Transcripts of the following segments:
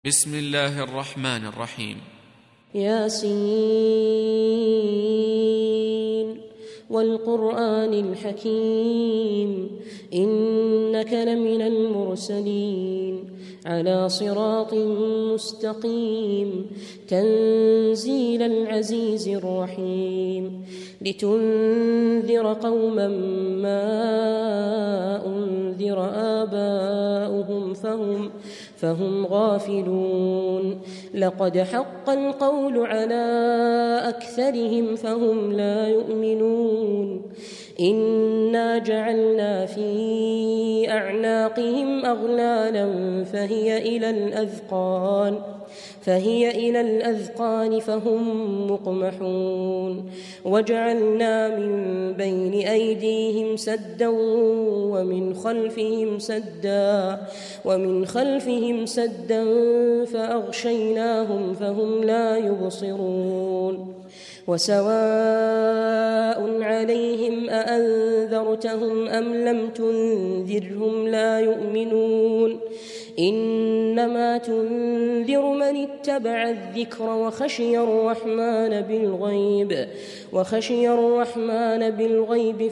بسم الله الرحمن الرحيم. ياسين والقرآن الحكيم إنك لمن المرسلين على صراط مستقيم تنزيل العزيز الرحيم لتنذر قوما ما أنذر آباؤهم فهم غافلون لقد حق القول على أكثرهم فهم لا يؤمنون إنا جعلنا في أعناقهم أغلالا فهي إلى الأذقان فهم مقمحون وجعلنا من بين أيديهم سدا ومن خلفهم سدا فأغشيناهم فهم لا يبصرون وسواء عليهم أأنذرتهم أم لم تنذرهم لا يؤمنون إنما تنذر من اتبع الذكر وخشي الرحمن بالغيب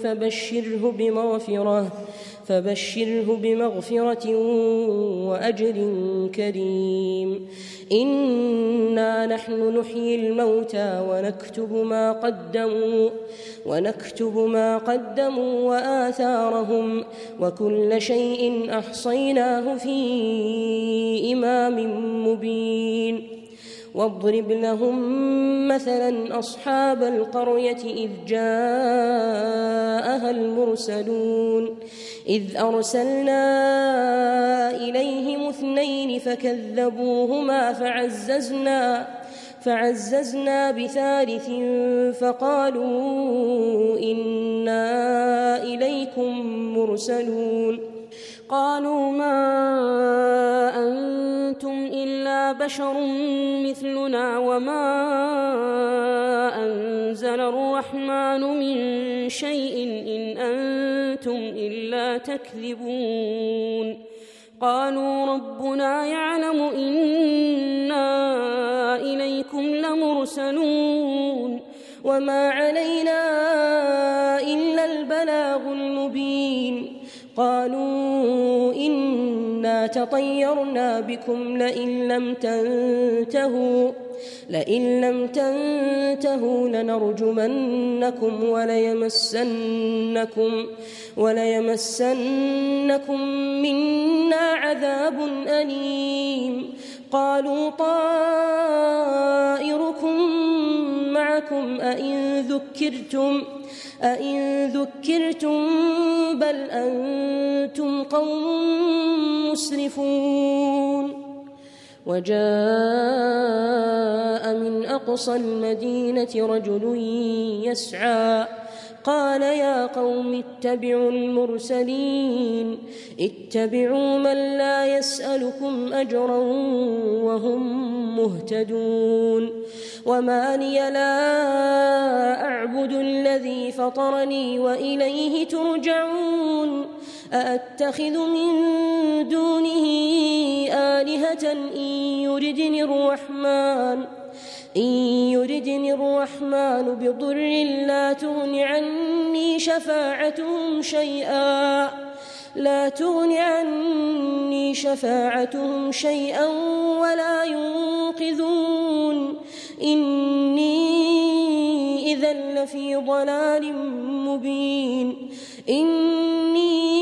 فبشره بمغفرة وأجر كريم إنا نحن نحيي الموتى ونكتب ما قدموا وآثارهم وكل شيء أحصيناه في إمام مبين واضرب لهم مثلا أصحاب القرية إذ جاءها المرسلون إذ أرسلنا إليهم 2 فكذبوهما فعززنا بثالث فقالوا إنا إليكم مرسلون قالوا ما أنتم إلا بشر مثلنا وما أنزل الرحمن من شيء إن أنتم إلا تكذبون قالوا ربنا يعلم إنا إليكم لمرسلون وما علينا إلا البلاغ المبين قالوا إنا تطيرنا بكم لئن لم تنتهوا لنرجمنكم وليمسنكم منا عذاب أليم قالوا طائركم معكم أئن ذكرتم بل أنتم قوم مسرفون وجاء من أقصى المدينة رجل يسعى قال يا قوم اتبعوا المرسلين اتبعوا من لا يسألكم أجرا وهم مهتدون وما لي لا أعبد الذي فطرني وإليه ترجعون أأتخذ من دونه آلهة إن يردني الرحمن بضر لا تغن عني شفاعتهم شيئا ولا ينقذون إني إذا لفي ضلال مبين إني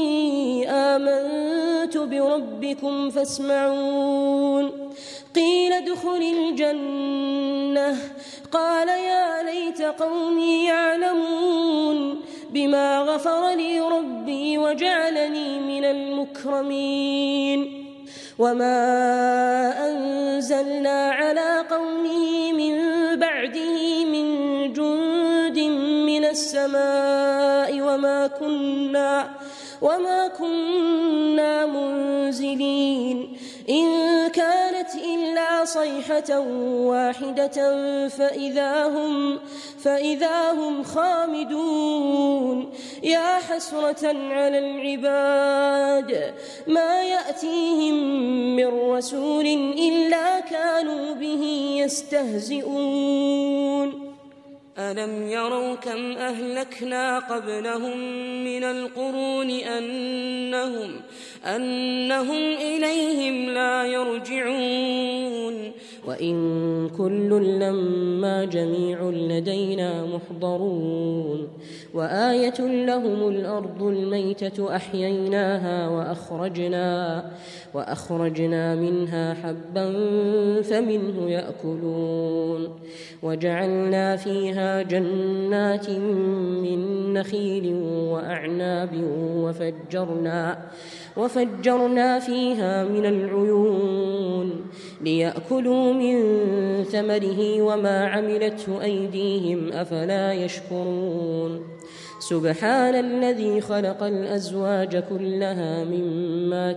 آمنت بربكم فاسمعون قيل ادخل الجنة قال يا ليت قومي يعلمون بما غفر لي ربي وجعلني من المكرمين وما أنزلنا على قومه من بعده من جند من السماء وما كنا منزلين إن كانت كانت إلا صيحة واحدة فإذا هم خامدون يا حسرة على العباد ما يأتيهم من رسول إلا كانوا به يستهزئون ألم يروا كم أهلكنا قبلهم من القرون أنهم إليهم لا يرجعون وإن كل لما جميع لدينا محضرون وآية لهم الأرض الميتة أحييناها وأخرجنا منها حبا فمنه يأكلون وجعلنا فيها جنات من نخيل وأعناب وفجرنا فيها من العيون ليأكلوا من ثمره وما عملته أيديهم أفلا يشكرون سبحان الذي خلق الأزواج كلها مما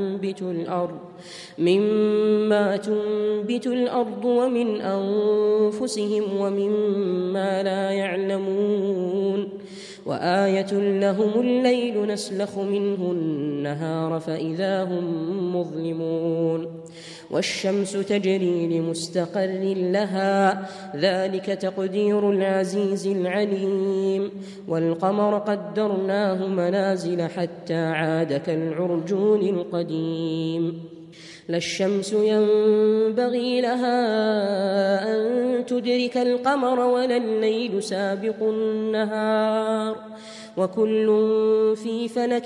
تنبت الأرض ومن أنفسهم ومما لا يعلمون وآية لهم الليل نسلخ منه النهار فإذا هم مظلمون والشمس تجري لمستقر لها ذلك تقدير العزيز العليم والقمر قدرناه منازل حتى عاد كالعرجون القديم لا الشمس ينبغي لها أن تدرك القمر ولا الليل سابق النهار وكل في فلك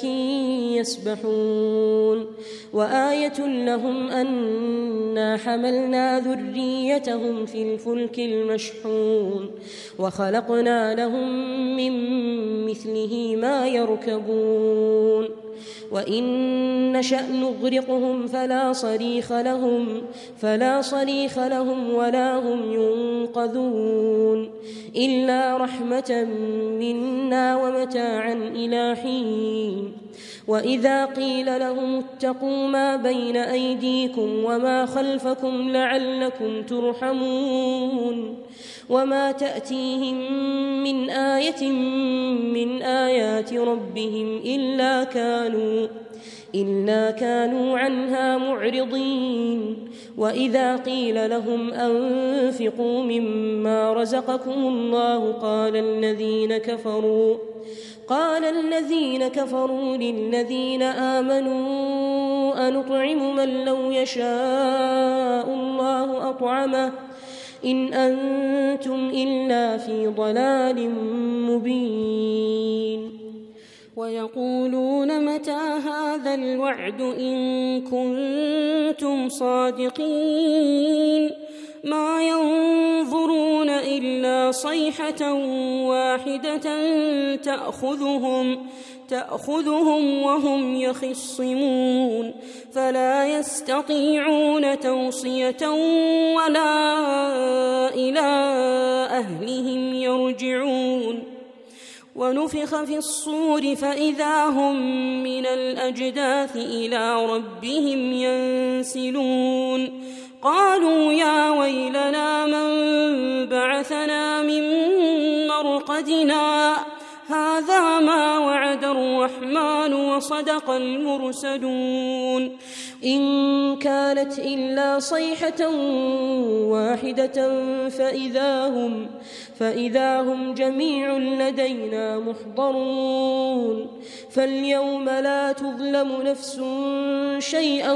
يسبحون وآية لهم أنا حملنا ذريتهم في الفلك المشحون وخلقنا لهم من مثله ما يركبون وإن نشأ نغرقهم فلا صريخ لهم ولا هم ينقذون إلا رحمة منا ومتاعا إلى حين وإذا قيل لهم اتقوا ما بين أيديكم وما خلفكم لعلكم ترحمون وما تأتيهم من آية من آيات ربهم إلا كانوا عنها معرضين وإذا قيل لهم أنفقوا مما رزقكم الله قال الذين كفروا للذين آمنوا أنطعم من لو يشاء الله أطعمه إن أنتم إلا في ضلال مبين ويقولون متى هذا الوعد إن كنتم صادقين ما ينظرون إلا صيحة واحدة تأخذهم وهم يخصمون فلا يستطيعون توصية ولا إلى أهلهم يرجعون ونفخ في الصور فإذا هم من الأجداث إلى ربهم ينسلون قالوا يا ويلنا من بعثنا من مرقدنا هذا ما وعد الرحمن وصدق المرسلون إن كانت إلا صيحة واحدة فإذا هم جميع لدينا محضرون فاليوم لا تظلم نفس شيئا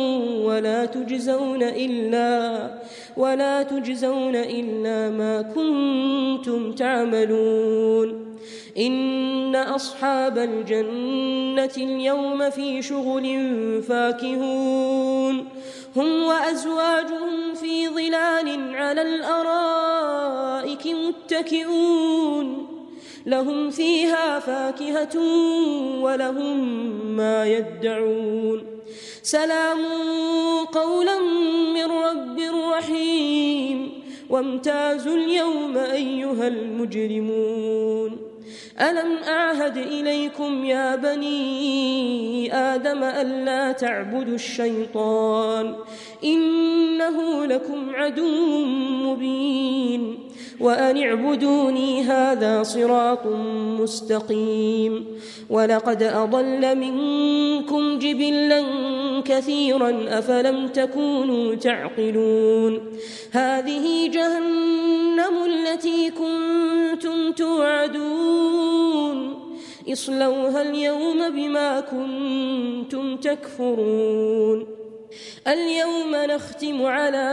ولا تجزون إلا ما كنتم تعملون إن أصحاب الجنة اليوم في شغل فاكهون هم وأزواجهم في ظلال على الأرائك متكئون لهم فيها فاكهة ولهم ما يدعون سلام قولا من رب رحيم وامتازوا اليوم أيها المجرمون ألم أعهد إليكم يا بني آدم ألا تعبدوا الشيطان إنه لكم عدو مبين وأن اعبدوني هذا صراط مستقيم ولقد أضل منكم جبلا كثيرا أفلم تكونوا تعقلون هذه جهنم التي كنتم توعدون اصلوها اليوم بما كنتم تكفرون اليوم نختم على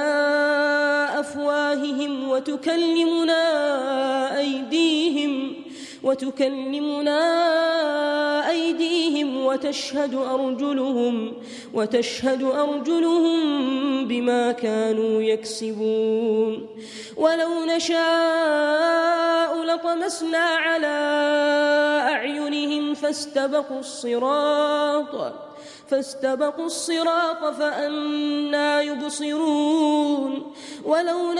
أفواههم وتكلمنا أيديهم وتشهد أرجلهم بما كانوا يكسبون ولو نشاء لطمسنا على أعينهم فاستبقوا الصراط فأنى يبصرون ولو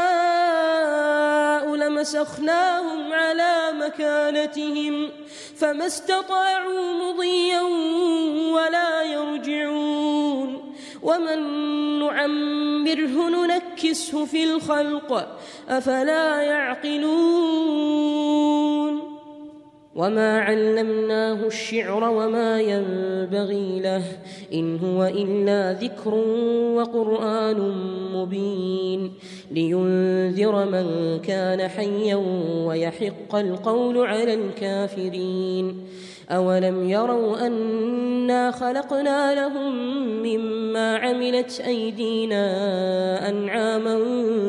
نشاء لمسخناهم على مكانتهم فما استطاعوا مضيا ولا يرجعون ومن نعمره ننكسه في الخلق أفلا يعقلون وما علمناه الشعر وما ينبغي له إن هو إلا ذكر وقرآن مبين لينذر من كان حيا ويحق القول على الكافرين أولم يروا أنا خلقنا لهم مما عملت أيدينا أنعاما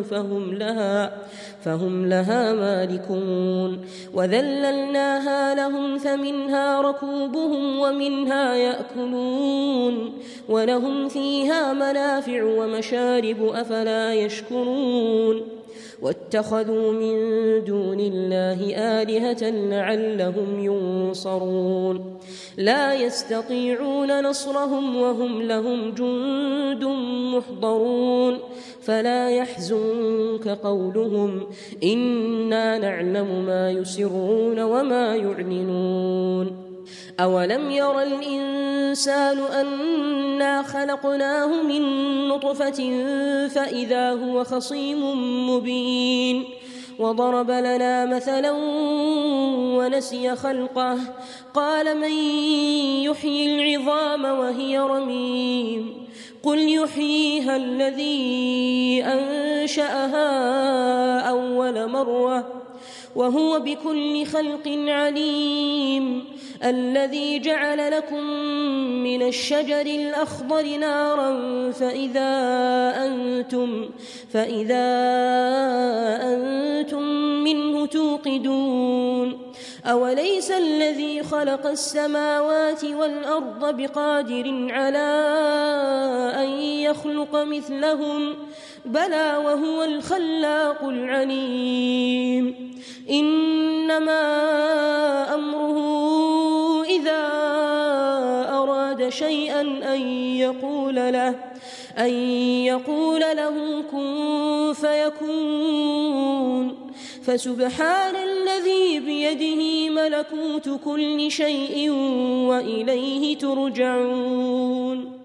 فهم لها مالكون وذللناها لهم فمنها ركوبهم ومنها يأكلون ولهم فيها منافع ومشارب أفلا يشكرون واتخذوا من دون الله آلهة لعلهم ينصرون لا يستطيعون نصرهم وهم لهم جند محضرون فلا يحزنك قولهم إنا نعلم ما يسرون وما يعلنون أولم ير الإنسان أنا خلقناه من نطفة فإذا هو خصيم مبين وضرب لنا مثلا ونسي خلقه قال من يحيي العظام وهي رميم قل يحييها الذي أنشأها أول مرة وهو بكل خلق عليم الذي جعل لكم من الشجر الأخضر نارا فإذا أنتم منه توقدون أوليس الذي خلق السماوات والأرض بقادر على أن يخلق مثلهم بلى وهو الخلاق العليم إنما أمره إذا أراد شيئا أن يقول له كن فيكون فسبحان الذي بيده ملكوت كل شيء وإليه ترجعون